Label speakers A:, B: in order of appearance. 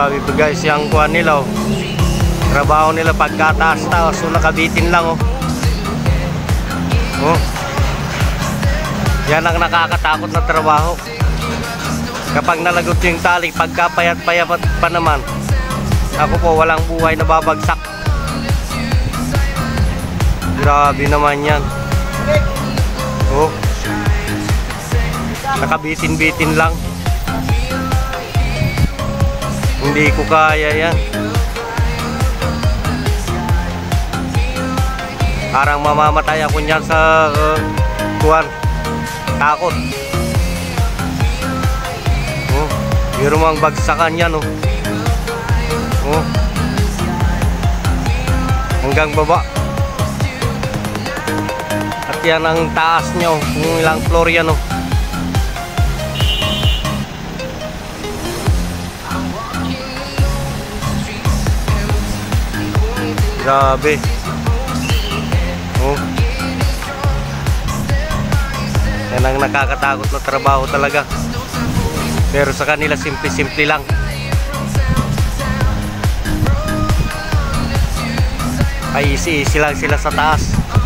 A: Grabe ba guys, yung kuhan nila oh. Trabaho nila pagkataas-taas, so nakabitin lang oh. Oh. Yan ang nakakatakot na trabaho. Kapag nalagot yung tali, pagkapayat-payat pa naman, ako po walang buhay na babagsak. Grabe naman yan. Oh. Nakabitin-bitin lang. Hindi ko kaya yan. Parang mamamatay ako niyan sa kuwan. Takot. Oh, biro mo ang bagsakan yan oh. Oh. Hanggang baba. At yan ang taas niya oh, kung ilang floor yan oh. Grabe. Oh. Yan ang nakakatakot na trabaho talaga. Pero sa kanila simple-simple lang. Ay easy-easy lang sila sa taas.